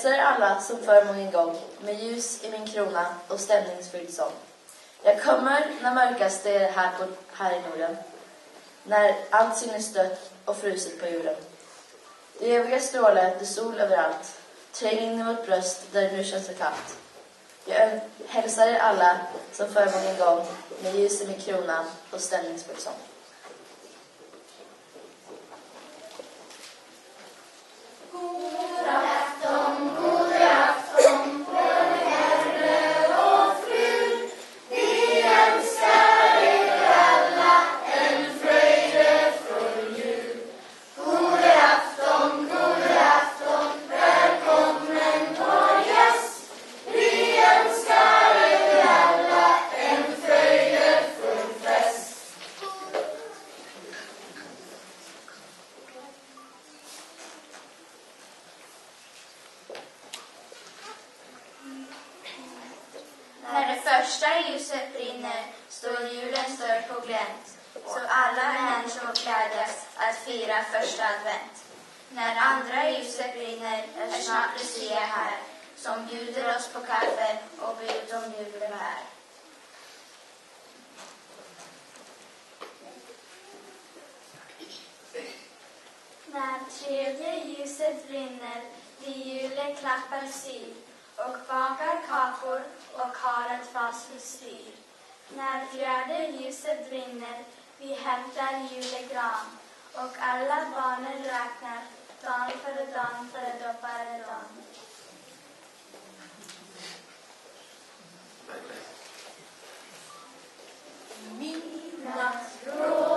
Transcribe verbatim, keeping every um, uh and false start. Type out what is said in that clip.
hälsar er alla som för mången gång med ljus i min krona och stämningsfylld sång. Jag kommer när mörkast det är här, på, här i Norden, när allt synes dött och frusit på jorden. Det eviga stråle, det sol överallt, tränger in i vårt bröst där det nu känns så kallt. Jag hälsar er alla som för mången gång med ljus i min krona och stämningsfull sång. God afton, god afton, vår herre och fru. Vi önskar er alla en fröjdefull jul. God afton, god afton, välkommen vår gäst. Vi önskar er alla en fröjdefull fest. När det första ljuset brinner står julens dörr på glänt, så alla människor glädjas att fira första advent. När andra ljuset brinner är snart Lucia här, som bjuder oss på kaffe och bud om julbär. När tredje ljuset brinner, vi juleklappar syr och bakar kakor och har ett fas för styr. När fjärde ljuset brinner, vi hämtar julegran och alla barnen räknar dan för dan för doppare dan. Midnatt